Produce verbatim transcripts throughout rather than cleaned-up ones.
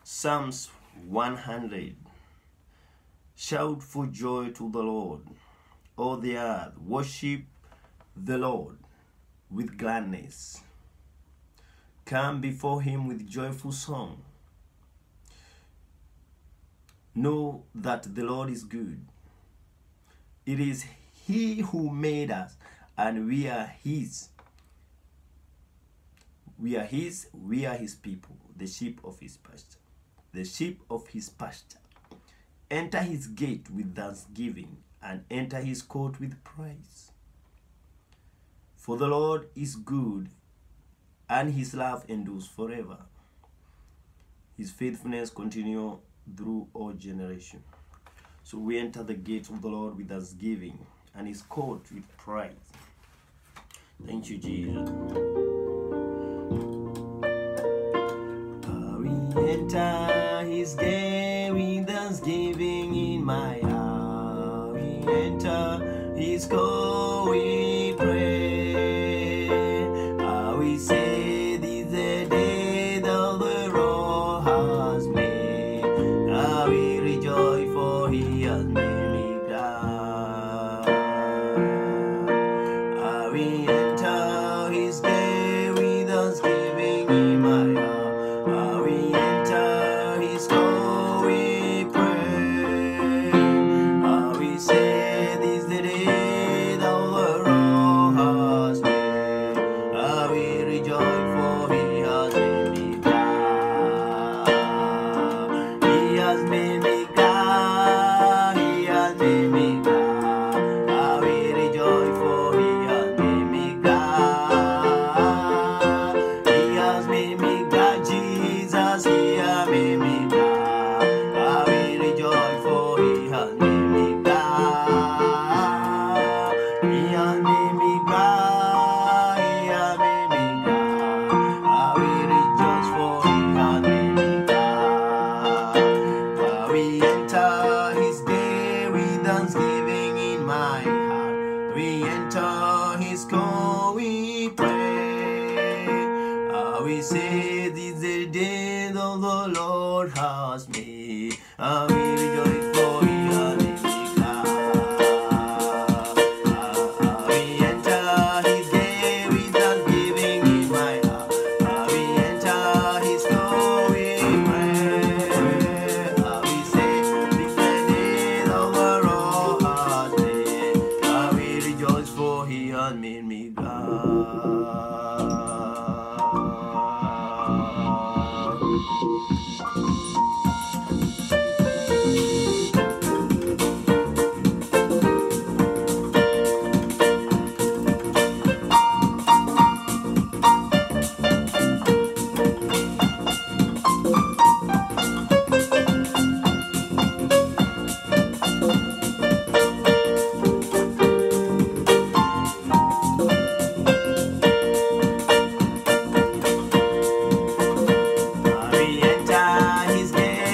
Psalms one hundred. Shout for joy to the Lord, all the earth. Worship the Lord with gladness. Come before him with joyful song. Know that the Lord is good. It is he who made us, and we are his. We are his, we are his people, the sheep of his pasture. The sheep of his pasture. Enter his gate with thanksgiving, and enter his court with praise. For the Lord is good, and his love endures forever. His faithfulness continues through all generations. So we enter the gate of the Lord with thanksgiving, and his court with praise. Thank you, Jesus. We enter his gate with thanksgiving in my heart. We enter his court with praise. Ah, we say this is the day that the Lord has made. Ah, we rejoice for he has made me glad. Ah, we enter his gate with thanksgiving in my heart. We say this is the day that the Lord has made. I will rejoice for he has made me glad. We enter his gate with thanksgiving in my heart. We enter his court with praise. We say this is the day that the Lord has made. I will rejoice for he has made me glad. His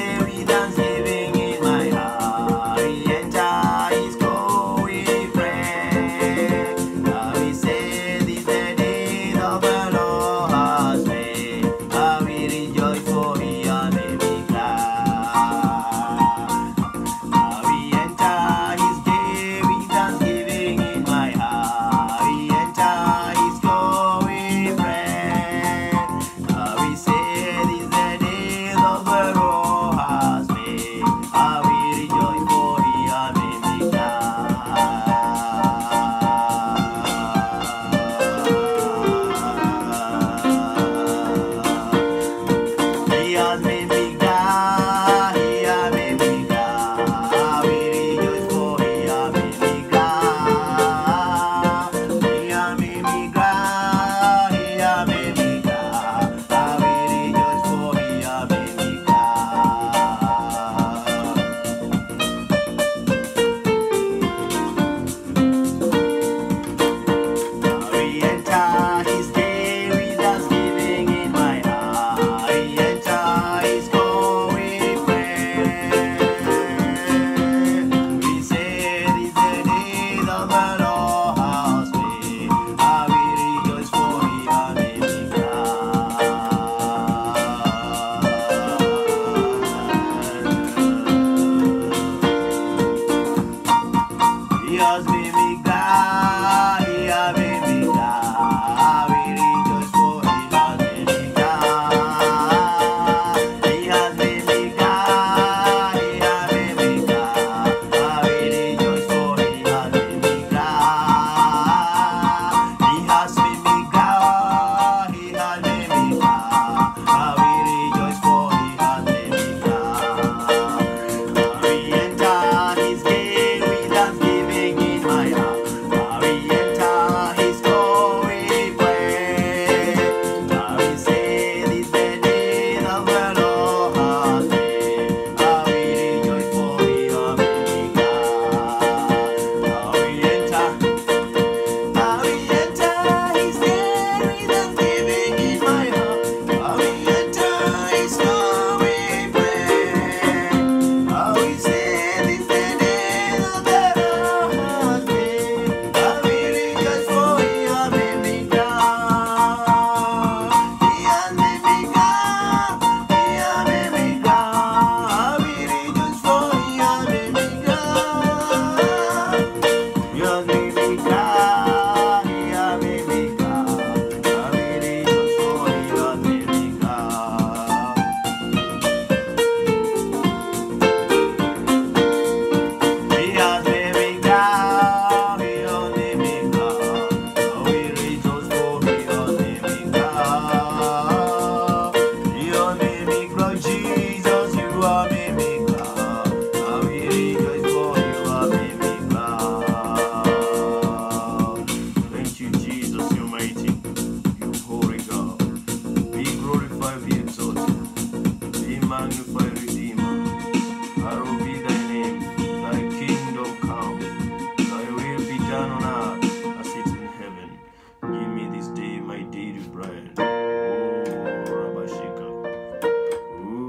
magnify, Redeemer. Hallowed be thy name, thy kingdom come, thy will be done on earth as it is in heaven. Give me this day my daily bread. Oh, Rabashika. Ooh.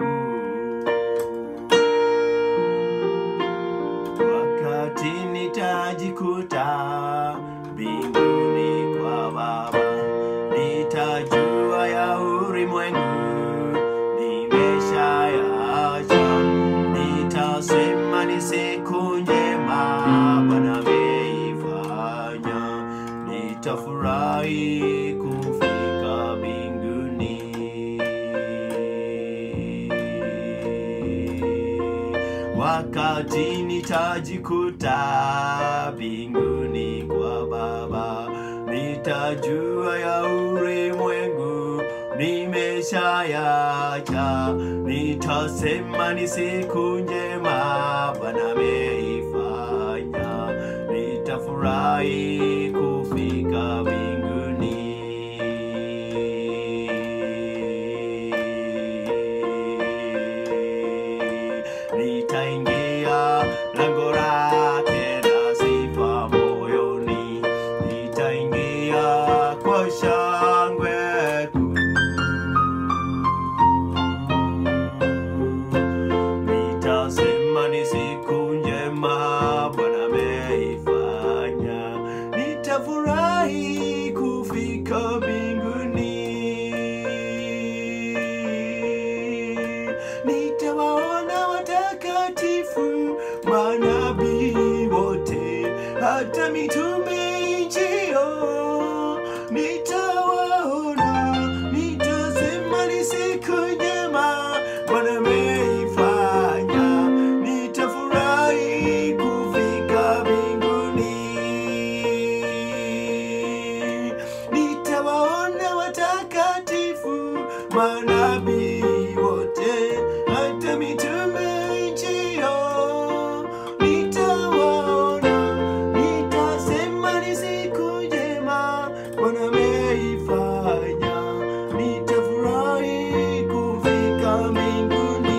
Wakati nitajikuta mbinguni kwa Baba, nitajua ya ulimwengu nimeshayaacha. Nitasema ni siku njema Bwana ameifanya. Nitafurahi kufika mbinguni. Wakati nitajikuta mbinguni kwa Baba, nitajua ya ulimwengu nimeshayaacha. Nitasema ni siku njema Bwana ameifanya. Nitafurahi kufika mbinguni. Nitaingia lango lake na sifa moyoni. Nitaingia kwa shangwe kuu. Nitasema ni siku njema Bwana ameifanya. Nitafurahi kufika mbinguni. Nitawaona watakatifu, manabii wote, hata mitume nchio. Nitawaona, nitasema ni siku njema Bwana ameifanya. Nitafurahi kufika mbinguni. Nitawaona watakatifu, manabii wote, hata mitume nchio. Nitawaona, nitasema ni siku njema Bwana ameifanya. Nitafurahi kufika mbinguni.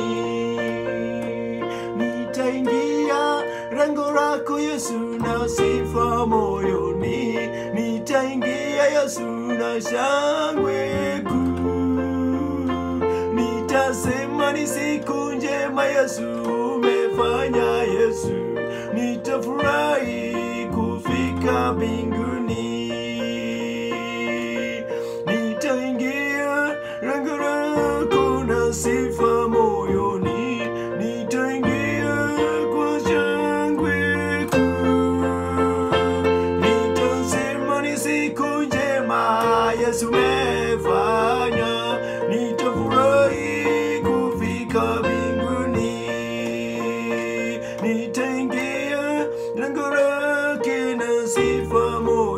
Nitaingia lango lako Yesu na sifa moyoni. Nitaingia Yesu na shangwe kuu. Nitasema ni siku njema Yesu umefanya Yesu. Nitafurahi kufika mbinguni. Nitaingia lango lako na sifa moyoni. Nitaingia kwa shangwe kuu. Nitasema ni siku njema Yesu umefanya. Nitafurahi kufika mbinguni. Nitaingia lango lake na sifa moyoni.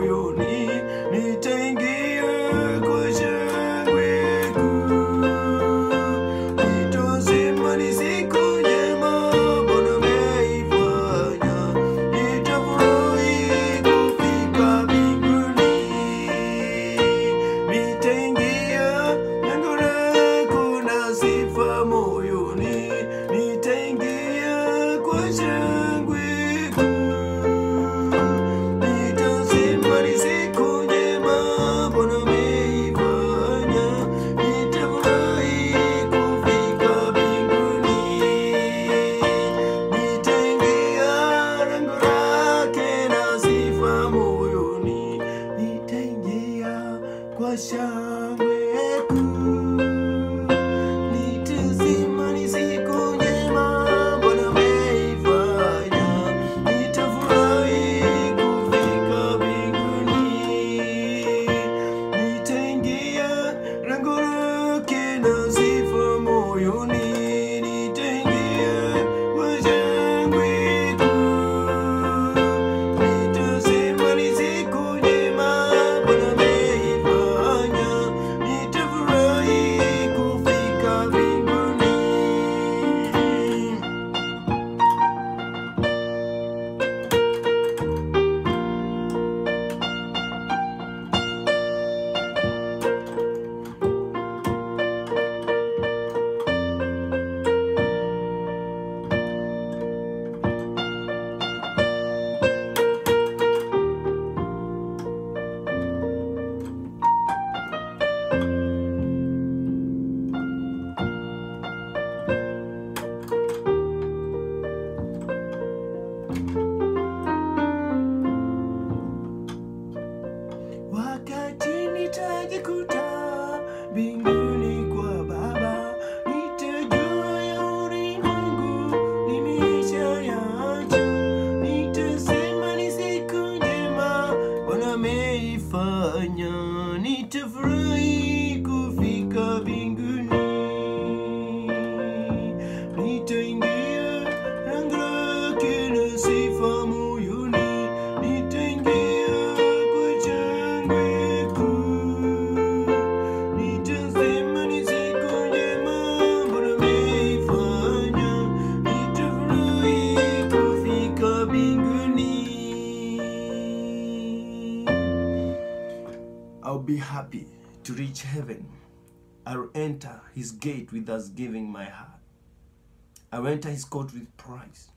happy to reach heaven. I'll enter his gate with thanksgiving my heart. I'll enter his court with praise.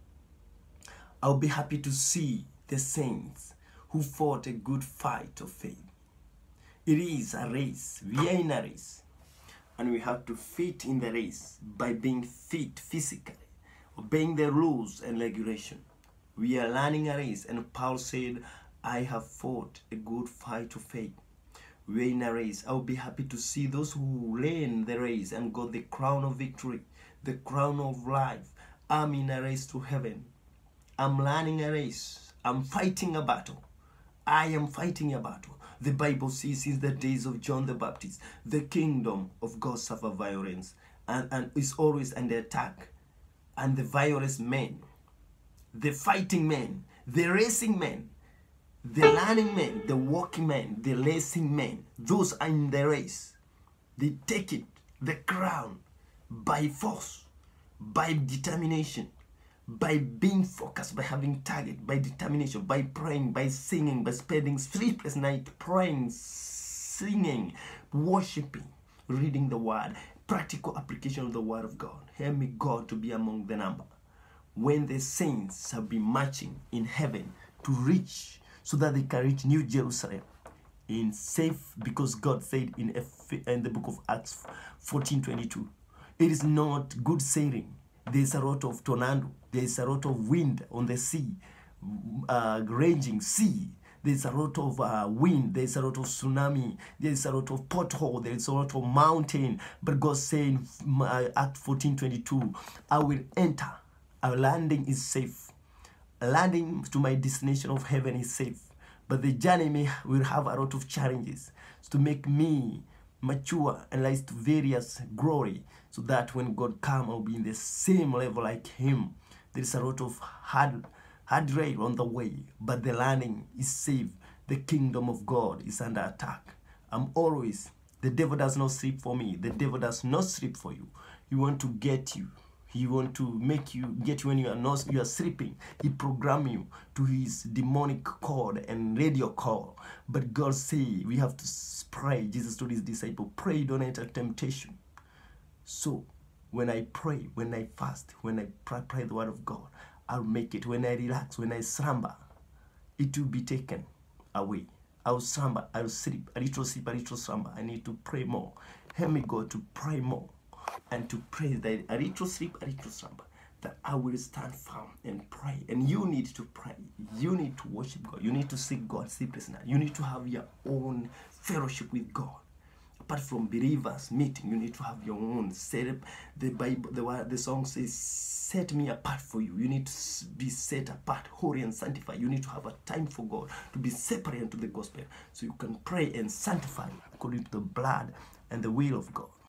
I'll be happy to see the saints who fought a good fight of faith. It is a race. We are in a race. And we have to fit in the race by being fit physically, obeying the rules and regulation. We are learning a race, and Paul said, I have fought a good fight of faith. We are in a race. I will be happy to see those who ran the race and got the crown of victory, the crown of life. I'm in a race to heaven. I'm learning a race. I'm fighting a battle. I am fighting a battle. The Bible says since the days of John the Baptist, the kingdom of God suffer violence and, and is always under attack. And the violent men, the fighting men, the racing men, the learning men, the walking men, the racing men, those are in the race. They take it, the crown, by force, by determination, by being focused, by having target, by determination, by praying, by singing, by spending sleepless night praying, singing, worshiping, reading the word, practical application of the word of God. Help me, God, to be among the number. When the saints have been marching in heaven to reach, so that they can reach New Jerusalem in safe, because God said in, in the book of Acts fourteen twenty-two, it is not good sailing. There is a lot of tornado. There is a lot of wind on the sea, uh, raging sea. There is a lot of uh, wind. There is a lot of tsunami. There is a lot of pothole. There is a lot of mountain. But God said in uh, Act fourteen twenty-two, I will enter. Our landing is safe. Landing to my destination of heaven is safe. But the journey may will have a lot of challenges to make me mature and rise to various glory, so that when God comes, I'll be in the same level like him. There is a lot of hard, hard rail on the way, but the landing is safe. The kingdom of God is under attack. I'm always, the devil does not sleep for me. The devil does not sleep for you. He wants to get you. He wants to make you, get you when you are not, you are sleeping. He programs you to his demonic cord and radio call. But God say we have to pray. Jesus told his disciple, pray, don't enter temptation. So when I pray, when I fast, when I pray, pray the word of God, I'll make it. When I relax, when I slumber, it will be taken away. I'll slumber, I'll sleep, a little sleep, a little slumber. I need to pray more. Help me, God, to pray more and to pray that a little sleep, a little slumber, that I will stand firm and pray. And you need to pray. You need to worship God. You need to seek God sleepless night. You need to have your own fellowship with God. Apart from believers meeting, you need to have your own. Set the Bible, the the song says, "Set me apart for you." You need to be set apart, holy and sanctified. You need to have a time for God, to be separate to the gospel, so you can pray and sanctify according to the blood and the will of God.